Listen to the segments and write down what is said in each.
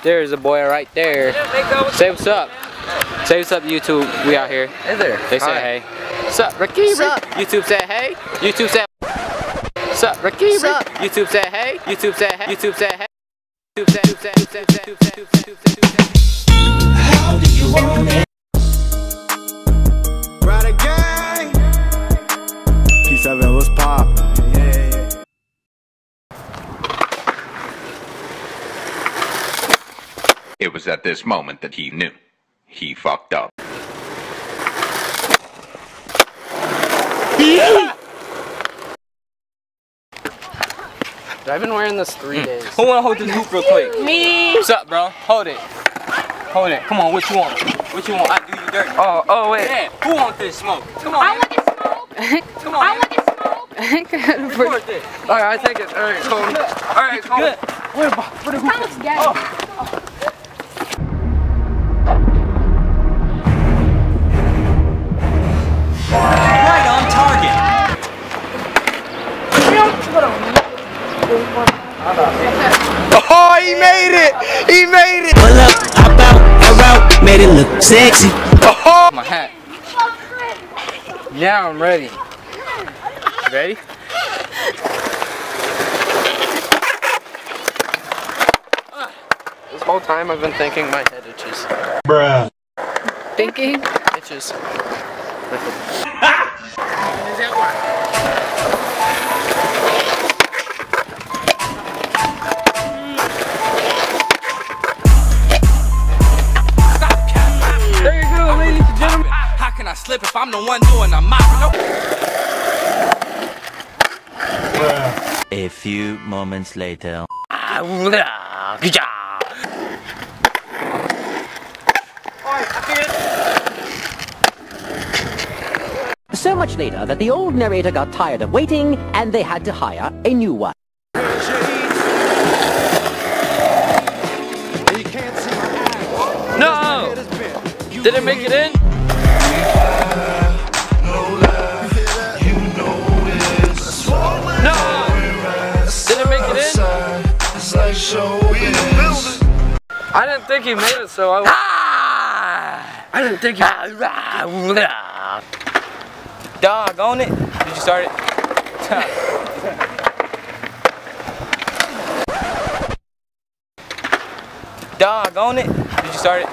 There's a boy right there. Say what's up. Say what's up, YouTube. We out here. Hey there. They say hey. What's up, Ricky? What's up? YouTube said hey. YouTube said. What's up, Ricky? What's up? YouTube said hey. YouTube said hey. YouTube said hey. YouTube said. How do you want it? Ride a gang. P7, what's pop? Yeah. It was at this moment that he knew. He fucked up. I've been wearing this 3 days. Who wanna hold this hoop real quick? Me. What's up, bro? Hold it. Hold it. Come on, what you want? What you want? I do you dirty. Oh, wait. Yeah, who wants this smoke? Come on. I want to smoke. Come on. I want to smoke. Record this. Alright, I take it. Alright, Cole. Alright, Cole. Good. Where the hoop? That looks gay. Right on target. Oh, he made it! He made it! Pull up, hop out, made it look sexy. Oh, my hat. Now I'm ready. Ready? This whole time I've been thinking my head itches. Bruh. Thinking. Itches. There you go, ladies and gentlemen. How can I slip if I'm the one doing the mopping? A few moments later. Good job. So much later that the old narrator got tired of waiting and they had to hire a new one. No! Did it make it in? No! Did it make it in? I didn't think he made it, so I didn't think he... Dog on it. Did you start it? Dog on it. Did you start it?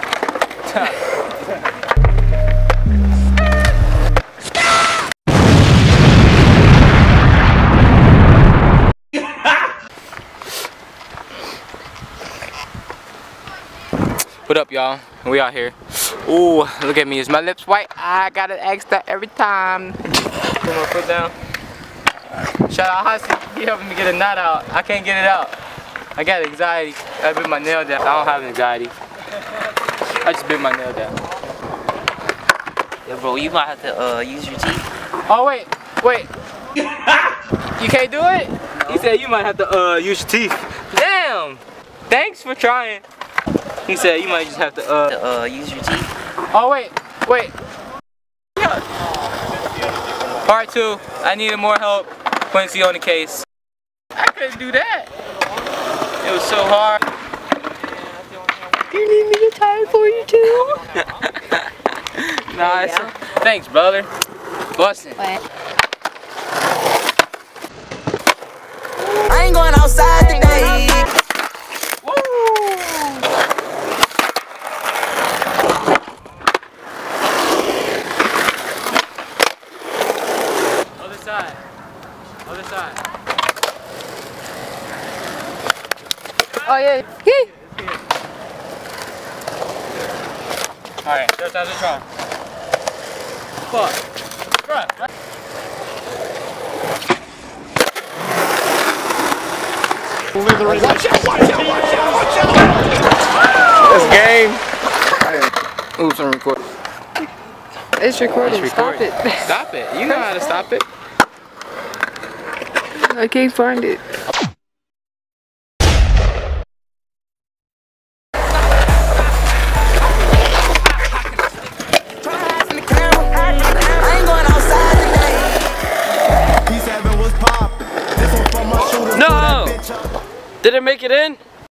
What up, y'all? We out here. Ooh, look at me. Is my lips white? I gotta ask that every time. Put my foot down. Shout out Husky. He helping me get a nut out. I can't get it out. I got anxiety. I bit my nail down. I don't have anxiety. I just bit my nail down. Yeah, bro, you might have to use your teeth. Oh, wait. You can't do it? No. He said you might have to use your teeth. Damn. Thanks for trying. He said you might just have to use your teeth. Oh, wait. Part 2. I needed more help. Quincy on the case. I couldn't do that. It was so hard. You need me to tie it for you too? Nah, yeah. Thanks, brother. Bustin'. I ain't going outside today. Other side. Oh yeah. Alright, third time's a charm. Fuck. Right. Watch out! That's game. Oops, I'm recording. It's recording. Stop it. Stop it. You know how to stop it. I can't find it. No! Did it make it in?